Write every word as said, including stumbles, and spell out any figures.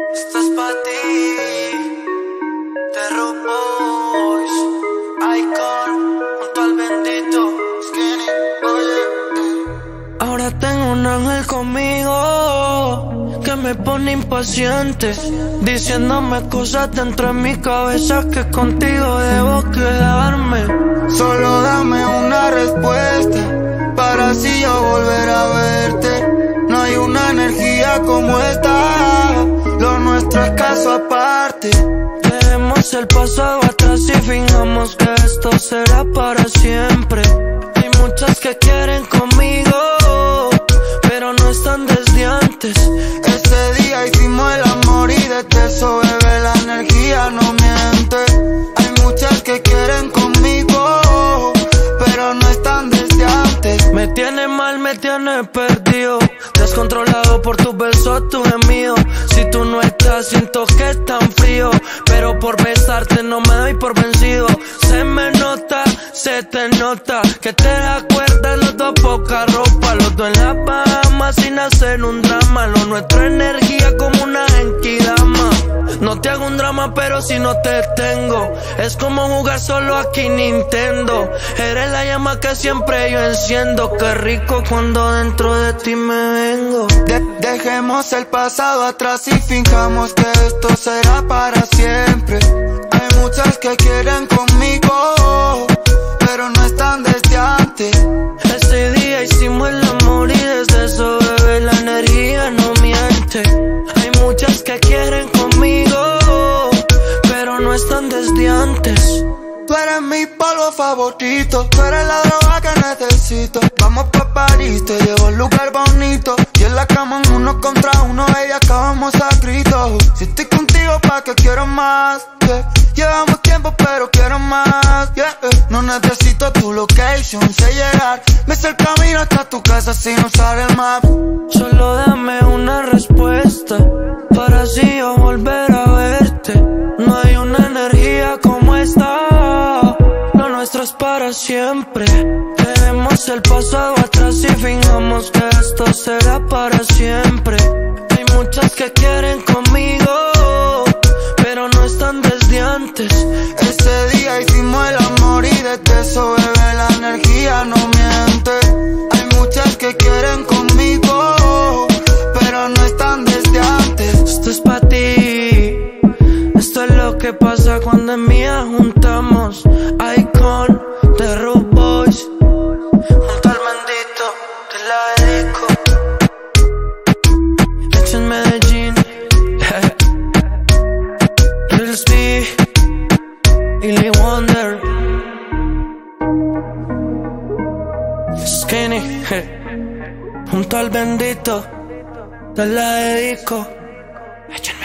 Esto es pa' ti, The Rude Boys, Icon, junto al bendito Skinny, oye. Ahora tengo un ángel conmigo que me pone impaciente, diciéndome cosas dentro de mi cabeza que contigo debo quedarme. Solo dame una respuesta para así yo volver a verte. No hay una energía como esta, lo nuestro es caso aparte. Dejemos el pasado atrás y fingamos que esto será para siempre. Hay muchas que quieren conmigo, pero no están desde antes. Ese día hicimos el amor y desde eso, bebé, la energía no miente. Hay muchas que quieren conmigo, pero no están desde antes. Me tiene mal, me tiene perdido, descontrolado por tus besos, tu gemido. Si tú no estás, siento que es tan frío, pero por besarte no me doy por vencido. Se me nota, se te nota, que te das cuenta, los dos poca ropa, los dos en las Bahamas sin hacer un drama. Lo nuestro energía como una genkidama. No te hago un drama, pero si no te tengo, es como jugar solo aquí Nintendo. Eres la llama que siempre yo enciendo. Qué rico cuando dentro de ti me vengo. De dejemos el pasado atrás y fijamos que esto será para siempre. Hay muchas que quieren conmigo, pero no están desde antes. Ese día hicimos el amor y desde eso, bebé, la energía no miente. Hay muchas que quieren conmigo, pero no están desde antes. Tú eres mi polvo favorito, tú eres la droga que necesito. Vamos pa' París, te llevo a un lugar bonito, y en la cama en uno contra uno, ella acabamos a gritos. Si estoy contigo, ¿pa' qué quiero más? Yeah. Llevamos tiempo, pero quiero más. Yeah. No necesito tu location, sé llegar. Me sé el camino hasta tu casa sin usar el map. Solo dame una respuesta para así yo volver a verte. No hay una energía como esta, lo nuestro es para siempre. Dejemos el pasado atrás y fingamos que esto será para siempre. Hay muchas que quieren conmigo, pero no están desde antes. Ese día hicimos el amor y desde eso, bebé, la energía no miente. Hay muchas que quieren conmigo, pero no están desde antes. Esto es pa' ti, esto es lo que pasa cuando en mía juntamos Icon, The Rude Boys, junto al bendito, te la dedico. Hecho en Medellín, Real Speed, Illy Wonder, Skinny, junto al bendito, te la dedico. Hecho en